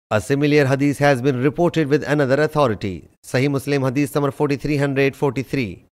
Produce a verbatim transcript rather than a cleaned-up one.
A similar hadith has been reported with another authority. Sahih Muslim Hadees number forty-three forty-three.